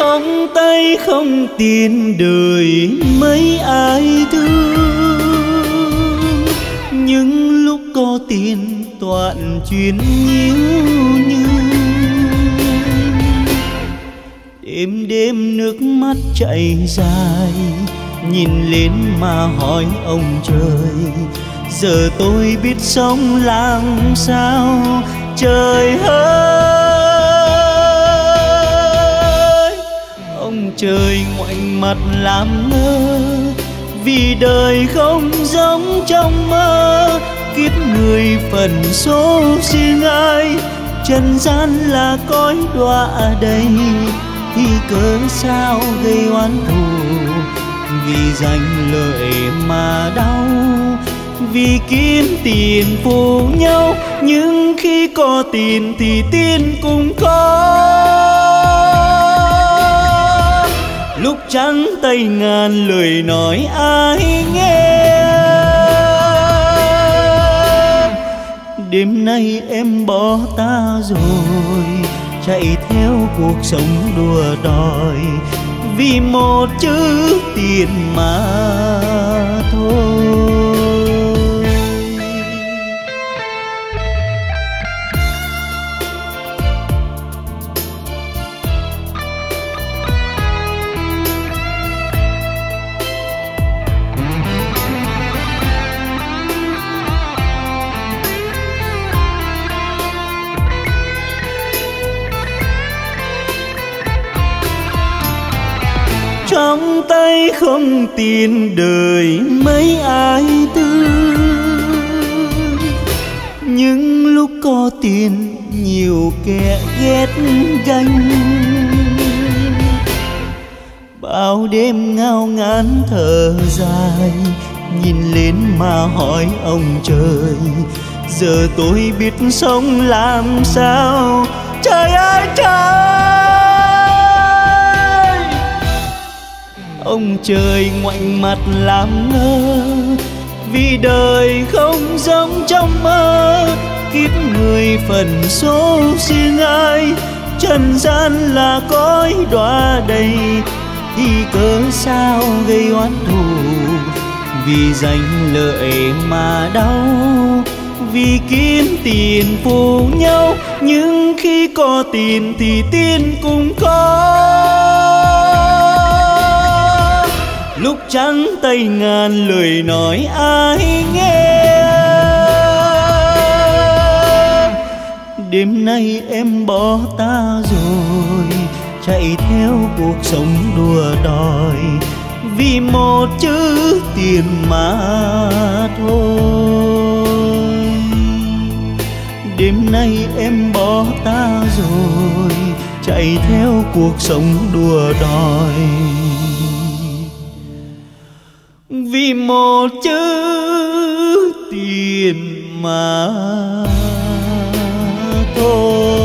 Trong tay không tiền đời mấy ai thương, những lúc có tiền toàn chuyện nhiêu như. Đêm đêm nước mắt chảy dài, nhìn lên mà hỏi ông trời, giờ tôi biết sống làm sao trời ơi. Ông trời ngoảnh mặt làm ngơ, vì đời không giống trong mơ. Kiếp người phần số riêng ai, trần gian là cõi đọa đầy. Thì cớ sao gây oán thù, vì giành lợi mà đau. Vì kiếm tiền phù nhau, nhưng khi có tiền thì tiền cũng có. Lúc trắng tay ngàn lời nói ai nghe. Đêm nay em bỏ ta rồi, chạy theo cuộc sống đua đòi, vì một chữ tiền mà thôi. Trong tay không tiền đời mấy ai thương, những lúc có tiền nhiều kẻ ghét ganh. Bao đêm ngao ngán thở dài, nhìn lên mà hỏi ông trời, giờ tôi biết sống làm sao trời ơi trời. Ông trời ngoảnh mặt làm ngơ, vì đời không giống trong mơ. Kiếp người phần số riêng ai, trần gian là cõi đọa đầy. Thì cớ sao gây oán thù, vì giành lợi mà đau. Vì kiếm tiền phù nhau, nhưng khi có tiền thì tiền cũng có. Lúc trắng tay ngàn lời nói ai nghe. Đêm nay em bỏ ta rồi, chạy theo cuộc sống đua đòi, vì một chữ tiền mà thôi. Đêm nay em bỏ ta rồi, chạy theo cuộc sống đua đòi, vì một chữ tiền mà thôi.